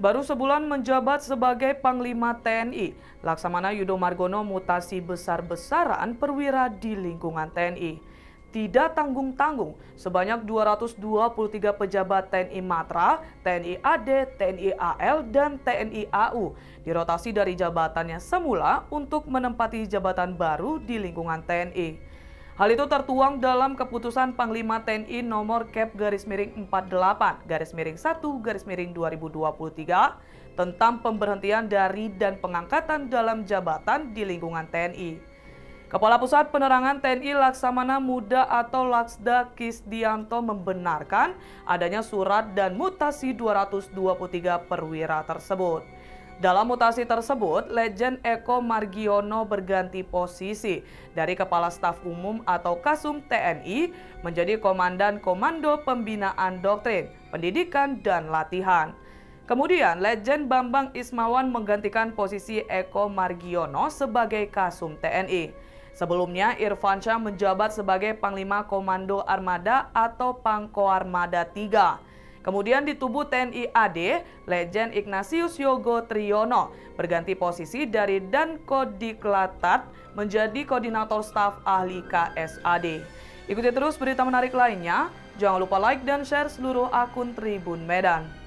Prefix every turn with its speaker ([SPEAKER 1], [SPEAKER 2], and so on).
[SPEAKER 1] Baru sebulan menjabat sebagai Panglima TNI, Laksamana Yudo Margono mutasi besar-besaran perwira di lingkungan TNI. Tidak tanggung-tanggung, sebanyak 223 pejabat TNI Matra, TNI AD, TNI AL, dan TNI AU dirotasi dari jabatannya semula untuk menempati jabatan baru di lingkungan TNI. Hal itu tertuang dalam keputusan Panglima TNI nomor Kep-48-1-2023 tentang pemberhentian dari dan pengangkatan dalam jabatan di lingkungan TNI. Kepala Pusat Penerangan TNI Laksamana Muda atau Laksda Kisdianto membenarkan adanya surat dan mutasi 223 perwira tersebut. Dalam mutasi tersebut, Letjen Eko Margiono berganti posisi dari Kepala Staf Umum atau Kasum TNI menjadi Komandan Komando Pembinaan Doktrin, Pendidikan, dan Latihan. Kemudian, Letjen Bambang Ismawan menggantikan posisi Eko Margiono sebagai Kasum TNI. Sebelumnya, Irfansyah menjabat sebagai Panglima Komando Armada atau Pangkoarmada 3. Kemudian di tubuh TNI AD, Letjen Ignatius Yogo Triyono berganti posisi dari Dankodiklat menjadi Koordinator Staf Ahli KSAD. Ikuti terus berita menarik lainnya. Jangan lupa like dan share seluruh akun Tribun Medan.